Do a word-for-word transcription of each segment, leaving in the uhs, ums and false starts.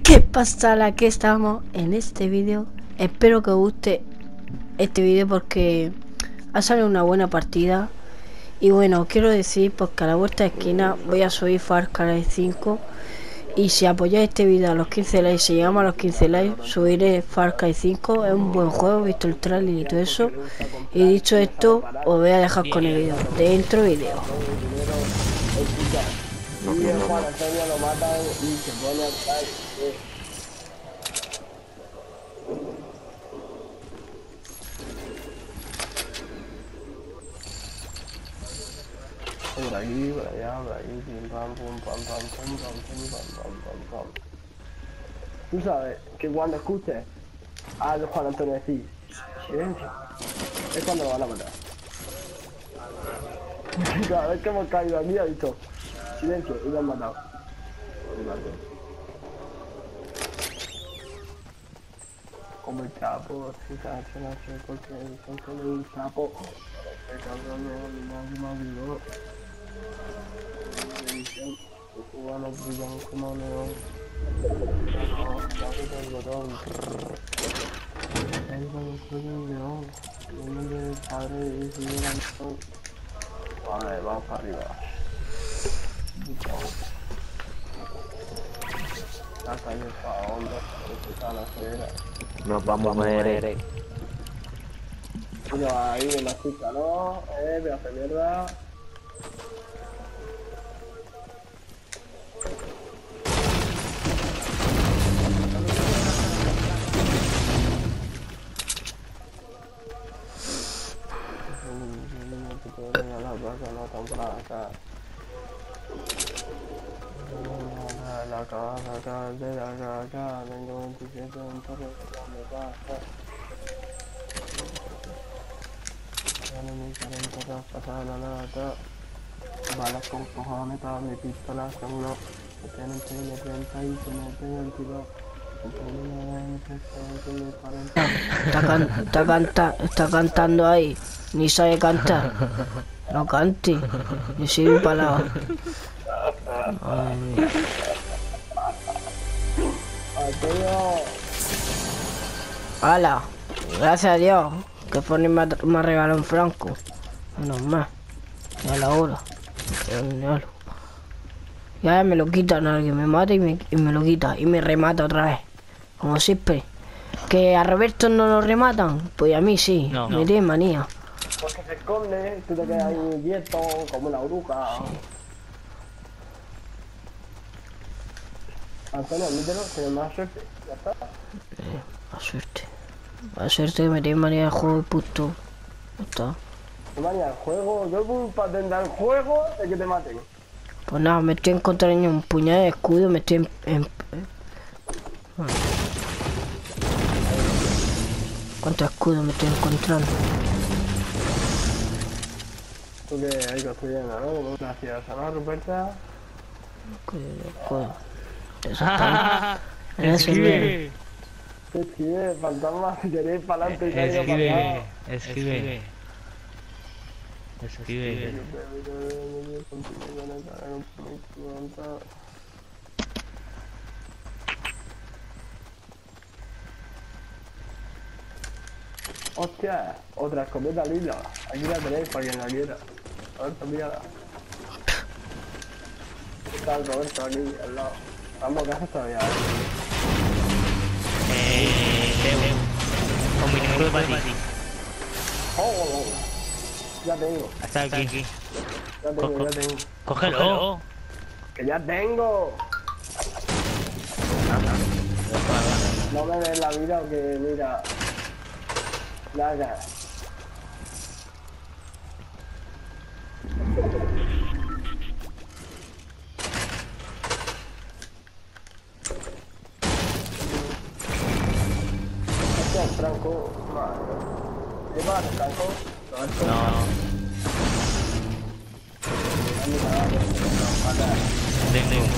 ¿Qué pasa? La que estamos en este vídeo. Espero que os guste este vídeo porque ha salido una buena partida. Y bueno, quiero decir porque a la vuelta de esquina voy a subir Far Cry cinco. Y si apoyáis este vídeo a los quince likes, si llegamos a los quince likes, subiré Far Cry cinco. Es un buen juego, he visto el trailer y todo eso. Y dicho esto, os voy a dejar con el vídeo. Dentro vídeo. Y el Juan Antonio lo matan y se pone a estar. Por aquí, por allá, por aquí, pim pam, pum pam pam, pum pam, pum pam, pam, pam, pam. Tú sabes que cuando escuches a Juan Antonio decir silencio, es cuando lo van a matar. Cada vez que hemos caído aquí ha dicho silencio y lo han matado. Como el Chapo, si se hace la hace porque son solo un Chapo. El cabrón no me olvidó. Los cubanos brillan como neón. El botón. El botón neón. El nombre del padre y su neón. Vale, vamos para arriba. La calle para onda, porque está la acera. Nos vamos a morir. Uno ahí de la chica, ¿no? Eh, me hace mierda. La cabeza acá, de la acá, tengo veintisiete en torre, me pasa. Ya no me cuarenta atrás, pasada la lata. Balas con cojones, todas mis pistolas son unos. Me tienen treinta, treinta y se me tengo veintidós. Está, can está, canta está cantando ahí. Ni sabe cantar. No cante. Yo soy un palado. ¡Hala! Gracias a Dios. Que Fortnite me, me regaló un franco. Menos más. Ya la hora. Ya me lo quitan, alguien me mata y me, y me lo quita. Y me remata otra vez. Como siempre. Que a Roberto no lo rematan. Pues a mí sí. No, me no. tiene manía. Porque se esconde, tú te quedas ahí quieto, como una bruja. Sí. Antonio, admítelo, tienes más suerte, ya está. Eh, más suerte. Más suerte que me tiene manía el juego y puto. Ya está. ¿Qué manía el juego? ¿Qué culpa tendrá el juego de que te maten? Pues nada, me estoy encontrando un puñado de escudo, me estoy en... en... Bueno. ¿Cuántos escudos me estoy encontrando? Tú que ahí construyendo, ¿no? Como una ciudad, ¿no, Ruperta? Escudo, escudo. Escribe. Escribe, fantasma, si queréis para adelante y caiga para Escribe. atrás. Escribe. Escribe. Hostia, otra escopeta lila. Aquí la tenéis para quien la quiera. Roberto, mírala. Está el Roberto aquí al lado. Vamos, ¿qué haces todavía? Eh, Leo. Con mi número para ti. Oh, oh, oh. Ya tengo. Hasta aquí. Ya tengo, ya tengo. Cógelo. ¡Que ya tengo! No me des la vida o que mira. Nada. Este es Franco. ¿Qué pasa, Franco? No. Tengo.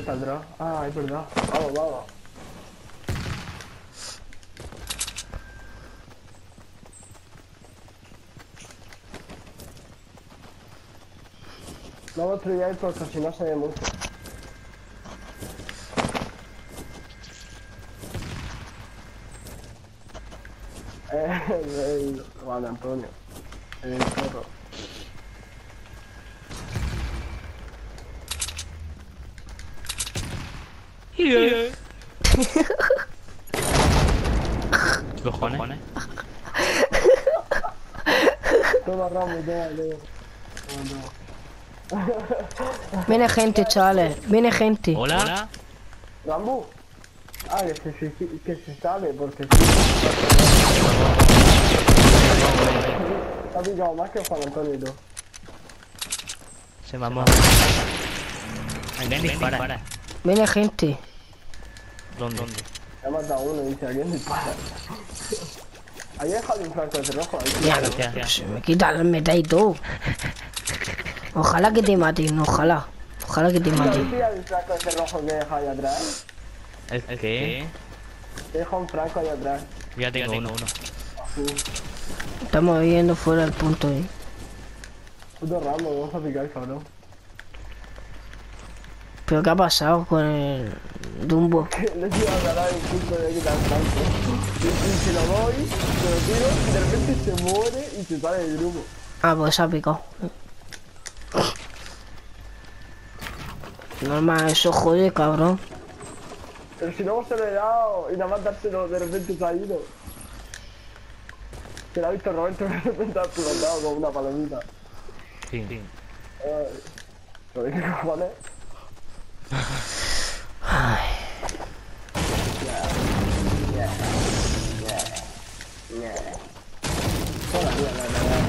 está el drag? Ah, es verdad. Vamos, vamos. No lo estrelláis porque si no se ve mucho. Eh, el Juan Antonio. El zorro. ¿Qué cojones? Toma Ramos, toma, toma. Toma, toma. Viene gente, chavales. Viene gente. Hola. Rambo. Ah, que se, suici- que se sabe, porque sí. Ha picado más que Juan Antonio y tú. Se mamó. Ven, dispara. Viene gente. ¿Dónde? Ha matado a uno y dice, ¿a quién dispara? Ahí he dejado un franco de cerrojo ahí. Ya, ya, ya. se me quita el meta y todo. Ojalá que te maten, ojalá. Ojalá que te ¿Te maten. pilla el franco de cerrojo que he dejado ahí atrás? ¿El qué? He dejado un franco ahí atrás. Ya tengo uno. Sí. Estamos viviendo fuera del punto, eh. Puto Rambo, vamos a picar, cabrón. Pero ¿qué ha pasado con el Dumbo? Le iba a ganar el punto de quitar franco. Y, y se lo doy, se lo tiro, y de repente se muere y se sale del grupo. Ah, pues se ha picado. Normal, eso jode, cabrón. Pero si luego se lo he dado y nada más dárselo, de repente se ha ido. Que lo ha visto Roberto, de repente ha explotado con una palomita. Sí, sí. Ay, ¿pero qué cojones? Ay, Yeah, yeah, yeah. Toda la vida, la verdad.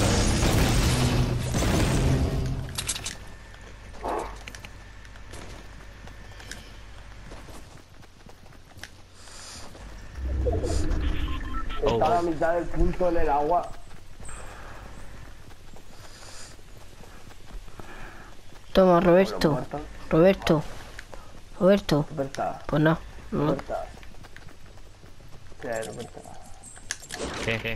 Oh, Está a la oh. mitad del punto en el agua. toma, Roberto. Muerto. Roberto. Roberto. Roberta, Pues no. No. Roberta. ¿Qué hay, Roberta? ¿Qué? ¿Qué?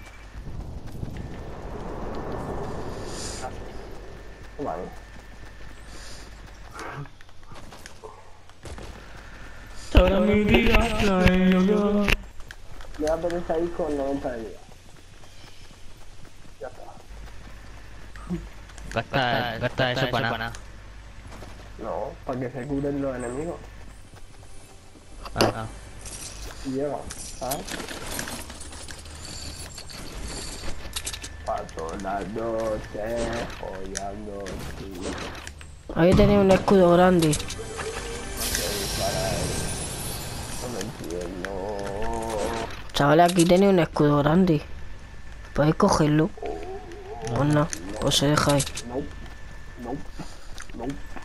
Vale. Toda mi vida Me va a poner ahí con noventa de vida. Ya está. Gasta, gasta eso para nada. No, para que se curen los enemigos. Ah, ah. Y llegan, ¿sabes? Paso la noche joyando tu Ahí tenía un escudo grande. no me entiendo. Chavales, aquí tenía un escudo grande. ¿Podéis cogerlo? Pues no, pues se deja ahí. No, no, no.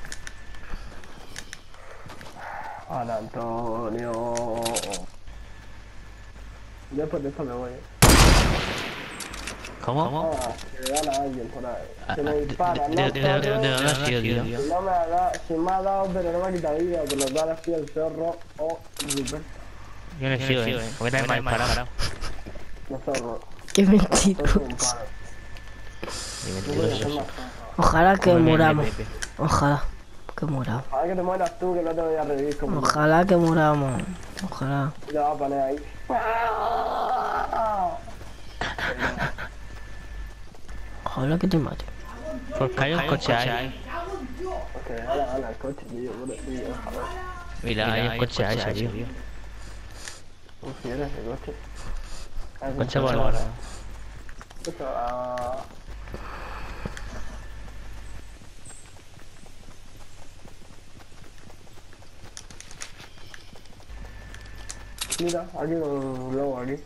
Juan Antonio. Después de esto me voy. ¿Cómo? Ah, que le dan a alguien por ahí. Ah, Que me ah, dispara, de- no de- de- de- de- zorro. de- de- de- tío, tío. Si no me ha dado, si me ha dado, pero no me ha quitado vida, por lo cual ha sido el zorro o Ruperto. Yo no he sido, eh. ¿Por qué te has disparado? No zorro. Qué Zorro mentiroso. un palo. Qué No voy a hacer mentiroso. más. Ojalá que Come bien, muramos. Pepe. Ojalá que muramos. Ahora que te mueras tú, que no te voy a revivir como yo. Ojalá que muramos. Ojalá. Y te vas a poner ahí. Ojalá que te mate. Porque hay un coche ahí. Porque me da la gana el coche, tío. Pobre tío, ojalá. Mira, hay un coche ahí, tío. Un fiero ese coche. Ah, es un Coche volador. Esto, ah, Mira, aquí un lobo aquí.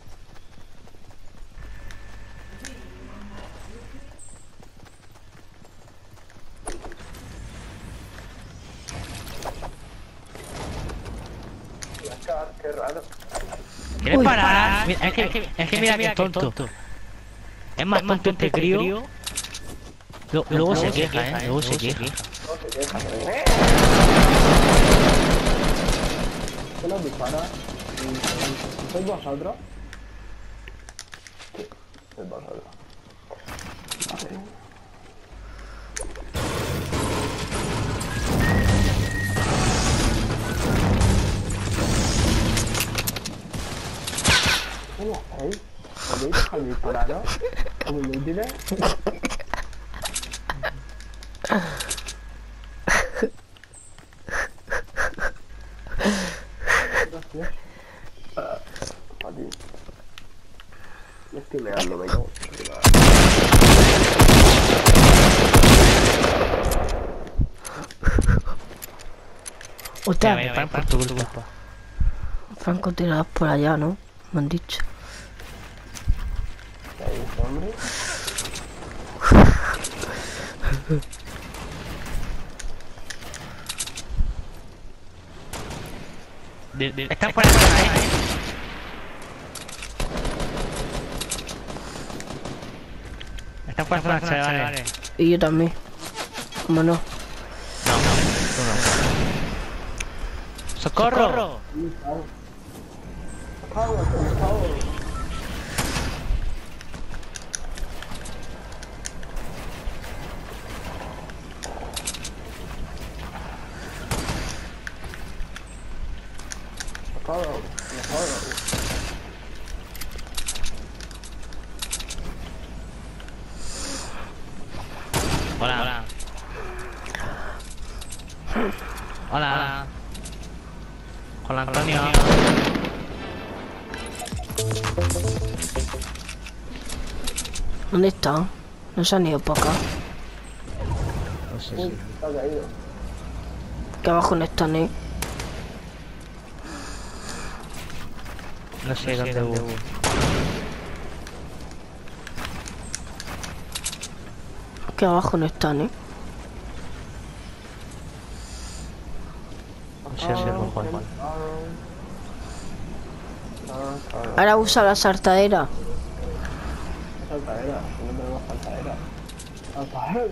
Oscar, qué raro. ¿Quieres Uy. parar? Mira, es que, es que mira que tonto. Es más tonto este crío. Lo- Luego se queja, eh. Luego se queja. No se queja. ¿Qué nos dispara? ¿Sois vosotros? Sí, sois vosotros. Vale. ¿Cómo hacéis? ¿Podéis dejar de disparar, no? ¿Como inútiles? Gracias. Uh, a ti. Me estoy meando, me cago. Hostia, Me paran por tu culpa. francotirador por allá, ¿no? Me han dicho. ¿Qué hay, ese hombre? De- de- Están fuera de la zona, eh. Están fuera de la zona, chavales. Y yo también. ¿Cómo no? No, no, tú no. ¡Socorro! Cago, por favor. Cago, me cago. Hola, hola. Hola. Hola, Antonio. ¿Dónde está? No se han ido para acá. No sé Uy, si... se ha caído. Que abajo no están, ¿eh? No sé dónde hubo. Que abajo no están, ¿eh? No sé dónde hubo, Juan. Ahora usa la saltadera. Saltadera, no tenemos saltadera. Saltadera.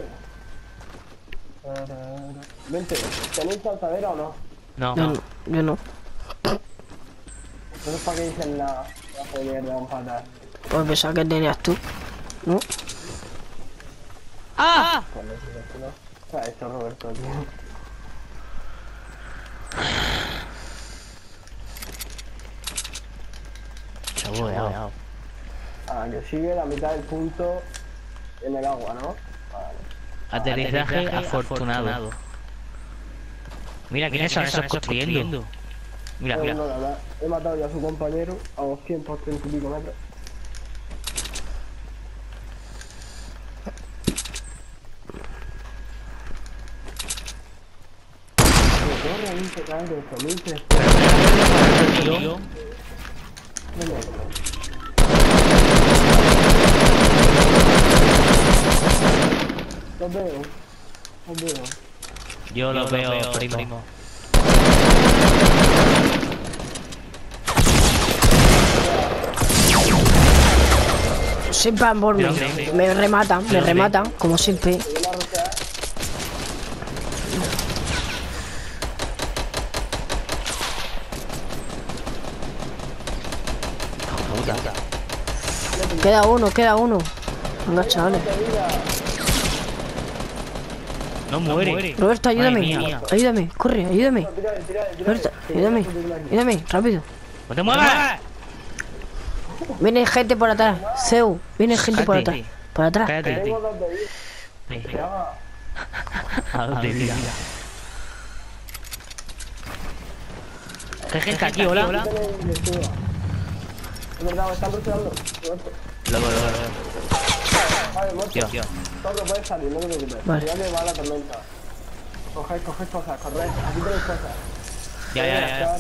Vente, ¿tenéis saltadera o no? No, Yo no. no. Yo no. Entonces, ¿para qué dicen la, la mierda de un patar? Pues pensaba que tenías tú. ¿No? ¡Ah! Pues no sé si no. ¿Qué ha hecho Roberto, tío? Chabueado. Ah, que sigue la mitad del punto en el agua, ¿no? Vale. Aterrizaje afortunado. Mira, ¿quiénes son esos construyendo? Mira, No, mira. no, la verdad, he matado ya a su compañero a doscientos treinta y pico metros. Pero realmente cae de ocho mil trescientos. Tío. Los veo, los veo. Yo lo veo, primo. Siempre van por mí. Me rematan, me rematan, como siempre. Queda uno, queda uno. Venga, chavales. No muere. Roberto, ayúdame. Madre mía. Ayúdame, corre, ayúdame. Roberto, ayúdame. Ayúdame, rápido. ¡No te muevas! Viene gente por atrás. Zeus, viene gente por atrás. Cállate. Por atrás. Cállate. Tengo dos de vida. ¿A dónde mira? ¿Qué gente aquí? Hola, hola. Es verdad, me están rushando. Roberto. Luego, luego, luego. Vale, muerto. Tío, tío. Todo puedes salir, no te preocupes. Vale. Ya que va la tormenta. Coged, coged cosas, corred. Aquí tenéis cosas. Ya, ya, ya, ya.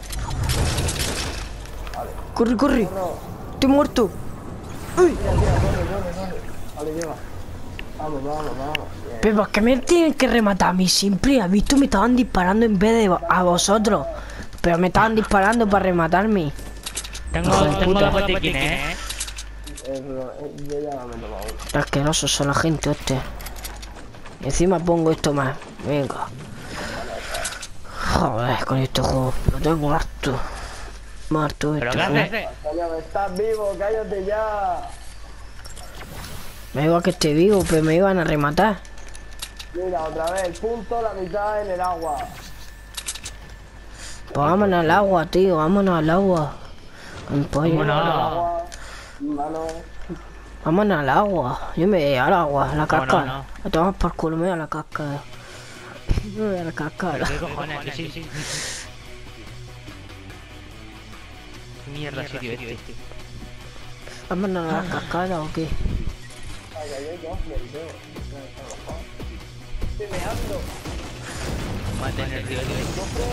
Corre, corre. Estoy muerto. Uy. Tira, tira, corre, corre, corre. Vale, lleva. Vamos, vamos, vamos. Bien. Pero es que me tienen que rematar a mí siempre. ¿Has visto? Me estaban disparando en vez de a vosotros. Pero me estaban disparando para rematarme. Tengo, Hijo de tengo puta. los botiquines, eh. Eh, pero, eh, yo ya me he tomado. Qué asquerosos son la gente, hostia. Y encima pongo esto más. Venga. Joder, con este juego. Lo tengo harto. Harto ¿Pero este qué juego. haces? Antonio, estás vivo, cállate ya. Me iba a que esté vivo, pero me iban a rematar. Mira, otra vez, el punto, la mitad en el agua. Pues vámonos al agua, tío, vámonos al agua. Un pollo. Vámonos. El No. agua, mano. Vámonos al agua. Yo me voy al agua, a la cascada. no, no. A tomar por culo, me voy a la cascada. Me voy a la cascada. ¿Qué cojones? Que sí, sí. ¿Qué mierda sitio este? Vámonos a la cascada o qué. Ay, ay, ay, dos, me veo. Estoy meando. Mate en el río, tío.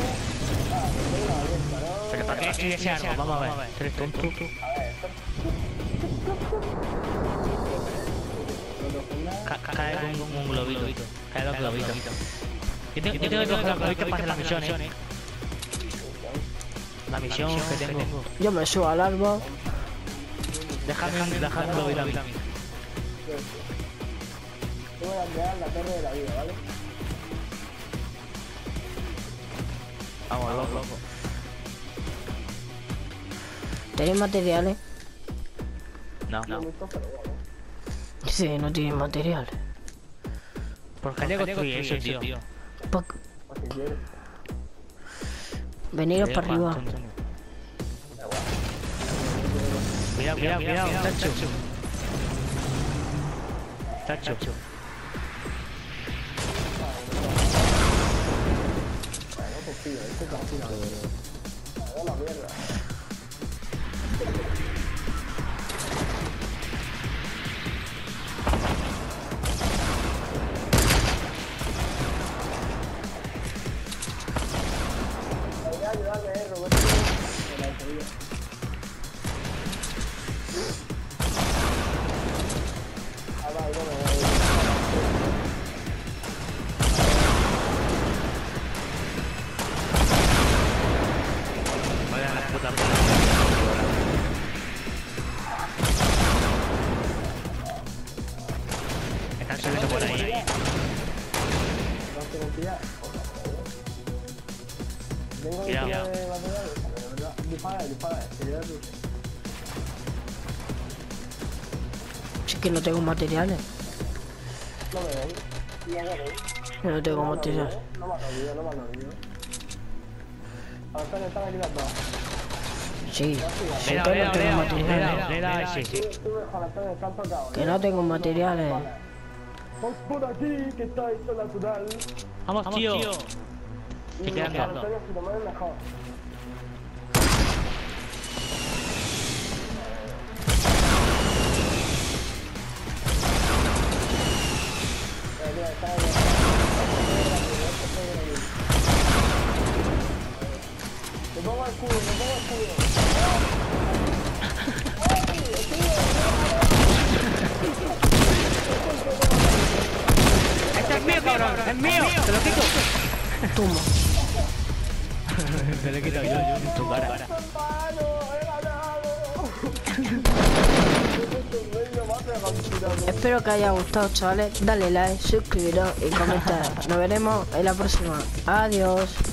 ¿Pero para qué quieres ese árbol? Vamos a ver. ¿Eres tonto? Ca- Cae con un globito. Cae con globito. Yo tengo yo tengo que coger los globitos para hacer la misión, eh. La misión que tengo. Yo me subo al árbol. Déjame dejar un globito a mí. Te voy a enviar la torre de la vida, ¿vale? Vamos, loco. ¿Tenéis materiales? No, no. Mucho, pero bueno. Sí, no tienen materiales. ¿Por qué le construí eso, tío? Pues, Pues si quieres. veniros para arriba. Cuidado, cuidado, cuidado, tacho. Tacho. Bueno, pues tío, este es la fila. Me da la mierda. Voy a ayudarme, eh, Roberto. Me la he seguido. Ah, va, no me voy. Vaya la puta puta. Están subiendo por ahí. ¿No tengo que pillar? Tengo que Cuidado. pillar de materiales, pero de verdad. Dispara, dispara, que yo lo sé. Si es que no tengo materiales. No me ven. No me ven. Yo no tengo No me materiales. olvido, no me han olvidado, no me han olvidado. Ahora están aquí las dos. Sí, sí Mira, que mira, no tengo mira, materiales. mira, mira ese. Tú, Juan Antonio, están tocados. Que no tengo materiales. Vamos por aquí, que está esto natural. Vamos, tío. Y Te quedan Juan quedando. Antonio, si lo mueves mejor. Mira, mira, está ahí. Me pongo el culo, me pongo el culo. Este es mío, cabrón. Es mío. Te lo quito. Toma. Te lo quito yo, yo en tu cara. ¡Hermano, he ganado! Espero que haya gustado, chavales. Dale like, suscribiros y comentar. Nos veremos en la próxima. Adiós.